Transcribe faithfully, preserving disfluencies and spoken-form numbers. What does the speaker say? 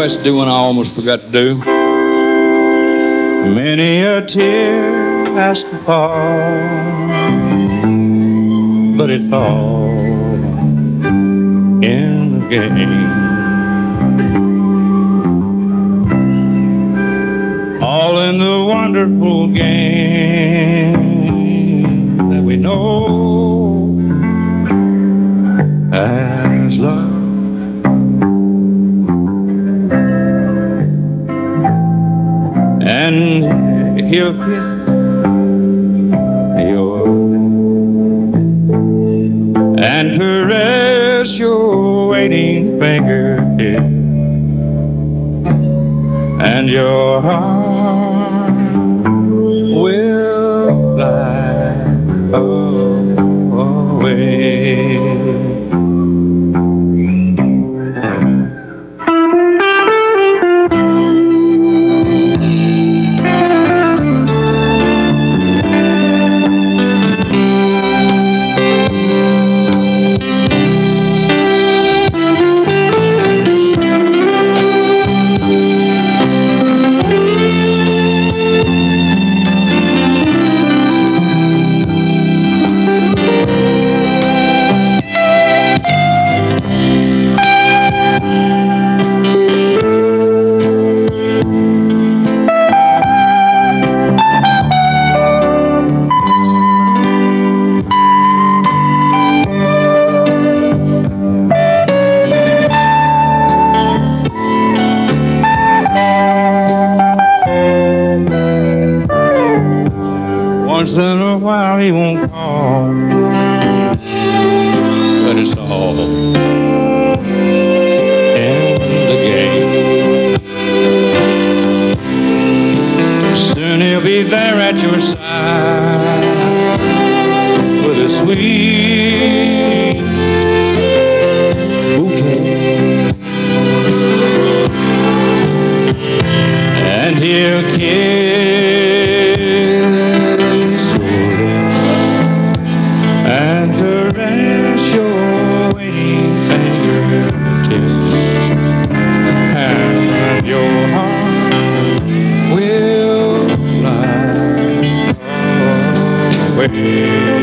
request to do one I almost forgot to do. Many a tear has to fall, but it's all in the game. All in the wonderful game that we know as love. And he'll kiss your and caress your waiting fingertips, and your heart will fly away. Once in a while he won't call, but it's all in the game. Soon he'll be there at your side with a sweet bouquet, and he'll kiss and caress your waiting fingertips, and your heart will fly away.